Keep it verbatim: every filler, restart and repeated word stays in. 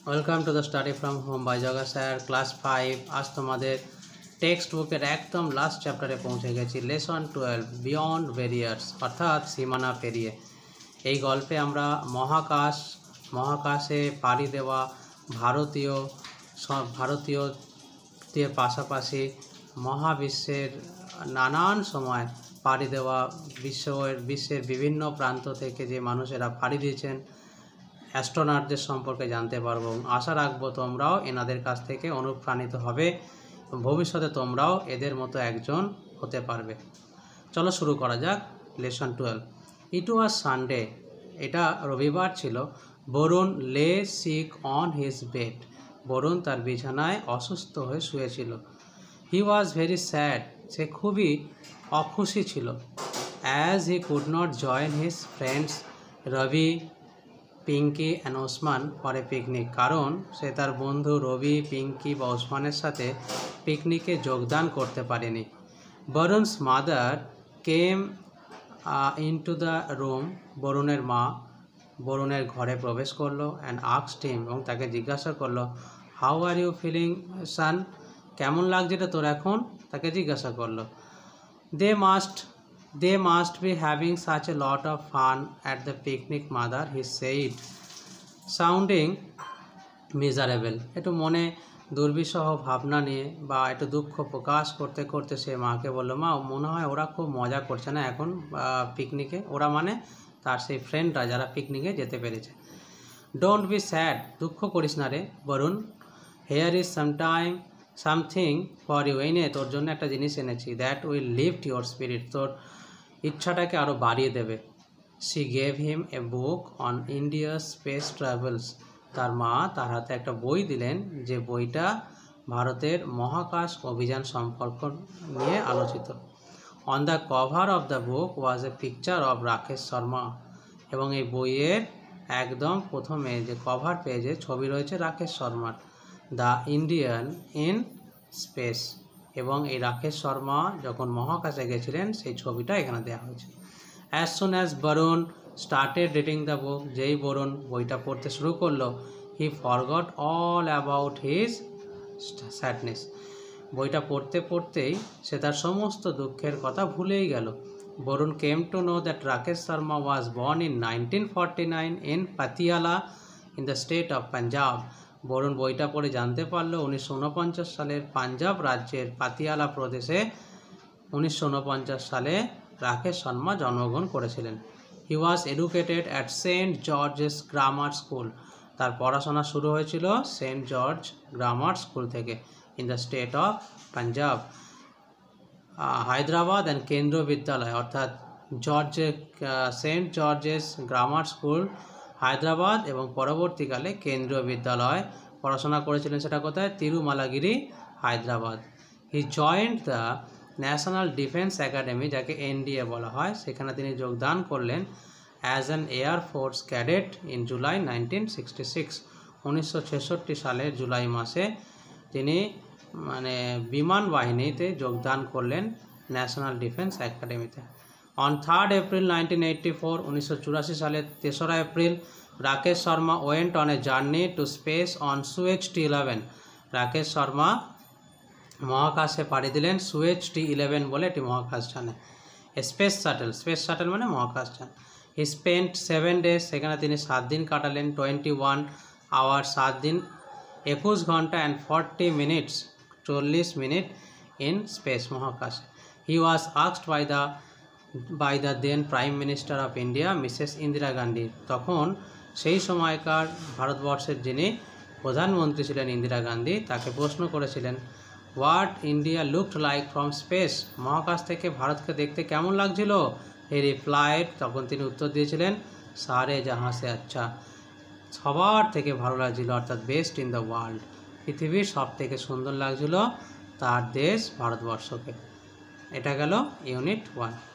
Welcome to the study from home by Jaga sir class five. আজ তোমাদের text বুকের একদম লাস্ট চ্যাপ্টারে পৌঁছে গেছি, লেসন টুয়েলভ বিয়ন্ড ব্যারিয়ার্স, অর্থাৎ সীমানা পেরিয়ে। এই গল্পে আমরা মহাকাশ মহাকাশে পাড়ি দেওয়া ভারতীয় সব ভারতীয়দের পাশাপাশি মহাবিশ্বের নানান সময় পাড়ি দেওয়া বিশ্বের বিশ্বের বিভিন্ন প্রান্ত থেকে যে মানুষেরা পাড়ি দিয়েছেন অ্যাস্ট্রোনটদের সম্পর্কে জানতে পারবো। আশা রাখবো তোমরাও এনাদের কাছ থেকে অনুপ্রাণিত হবে, ভবিষ্যতে তোমরাও এদের মতো একজন হতে পারবে। চলো শুরু করা যাক lesson twelve. It was Sunday, এটা রবিবার ছিল। Varun lay sick on his bed, Varun তার বিছানায় অসুস্থ হয়ে শুয়েছিল। হি ওয়াজ ভেরি স্যাড, সে খুবই অখুশি ছিল। As he could not join his friends Ravi, Pinky and Osman for a picnic, কারণ সে তার বন্ধু রবি, পিঙ্কি বা ওসমানের সাথে পিকনিকে যোগদান করতে পারেনি। Varun's mother came into the room, বরুণের মা বরুণের ঘরে প্রবেশ করলো অ্যান্ড আস্কড হিম, এবং তাকে জিজ্ঞাসা করলো, how are you feeling son, কেমন লাগছে এটা তোর এখন, তাকে জিজ্ঞাসা করলো। They must They must be having such a lot of fun at the picnic, mother, he said, sounding miserable. একটু মনে দুর্বিষহ ভাবনা নিয়ে বা একটু দুঃখ প্রকাশ করতে করতে সে মাকে বললো, মা মনে হয় ওরা খুব মজা করছে না এখন পিকনিকে, ওরা মানে তার সেই ফ্রেন্ডরা যারা পিকনিকে যেতে পেরেছে। ডোন্ট বি স্যাড, দুঃখ করিস না রে Varun. Here is sometime something for you, এই নে তোর জন্য একটা জিনিস এনেছি, that will lift your spirit, তোর ইচ্ছাটাকে আরও বাড়িয়ে দেবে। She gave him a book on India's space travels, তার মা তার হাতে একটা বই দিলেন যে বইটা ভারতের মহাকাশ অভিযান সম্পর্ক নিয়ে আলোচিত। On the cover of the book was a picture of Rakesh Sharma, এবং এই বইয়ের একদম প্রথমে যে কভার পেজে ছবি রয়েছে রাকেশ শর্মার, দ্য ইন্ডিয়ান ইন স্পেস, এবং এই রাকেশ শর্মা যখন মহাকাশে গেছিলেন সেই ছবিটা এখানে দেওয়া হয়েছে। As soon as Varun started reading the book, যেই বরুণ বইটা পড়তে শুরু করলো, he forgot all about his sadness, বইটা পড়তে পড়তেই সে তার সমস্ত দুঃখের কথা ভুলেই গেল। Varun came to know that Rakesh Sharma was born in nineteen forty nine in Patiala in the state of Punjab, Varun বইটা পড়ে জানতে পারলো উনিশশো উনপঞ্চাশ সালের পাঞ্জাব রাজ্যের পাতিয়ালা প্রদেশে উনিশশো উনপঞ্চাশ সালে রাকেশ শর্মা জন্মগ্রহণ করেছিলেন। He was educated at saint George's grammar school, তার পড়াশোনা শুরু হয়েছিল সেন্ট জর্জ গ্রামার স্কুল থেকে, in the state of Punjab. Hyderabad and Kendriya Vidyalaya, অর্থাৎ জর্জে saint George's grammar school Hyderabad এবং পরবর্তীকালে কেন্দ্রীয় বিদ্যালয় পড়াশোনা করেছিলেন, সেটা কোথায়, Tirumalagiri, Hyderabad. He joined the national defence academy, যাকে এনডিএ বলা হয়, সেখানে তিনি যোগদান করলেন as an air force cadet in July nineteen sixty six, উনিশশো ছেষট্টি সালের জুলাই মাসে তিনি মানে বিমান বাহিনীতে যোগদান করলেন ন্যাশনাল ডিফেন্স একাডেমিতে। On third April nineteen eighty four, উনিশশো চুরাশি সালের তেসরা এপ্রিল, Rakesh Sharma went on a journey to space on Soyuz T eleven, Rakesh Sharma মহাকাশে পাড়ি দিলেন সুয়েজ টি ইলেভেন বলে একটি মহাকাশ যানে, স্পেস শাটল, স্পেস শাটল মানে মহাকাশ যান। হি স্পেন্ট সেভেন ডেজ, সেখানে তিনি সাত দিন কাটালেন, টোয়েন্টি ওয়ান আওয়ার, সাত দিন একুশ ঘন্টা অ্যান্ড ফর্টি মিনিটস, চল্লিশ মিনিট ইন স্পেস, মহাকাশে। He was asked by the by the then prime minister of India Mrs Indira Gandhi, তখন সেই সময়কার ভারতবর্ষের যিনি প্রধানমন্ত্রী ছিলেন ইন্দিরা গান্ধী, তাকে প্রশ্ন করেছিলেন, what India looked like from space, মহাকাশ থেকে ভারতকে দেখতে কেমন লাগছিল। হি রিপ্লাইড, তখন তিনি উত্তর দিয়েছিলেন, সারে জাহাঁ সে আচ্ছা, সবার থেকে ভালো লাগছিল, অর্থাৎ বেস্ট ইন দ্য ওয়ার্ল্ড, পৃথিবীর সব থেকে সুন্দর লাগছিল তার দেশ ভারতবর্ষকে। এটা গেল ইউনিট ওয়ান।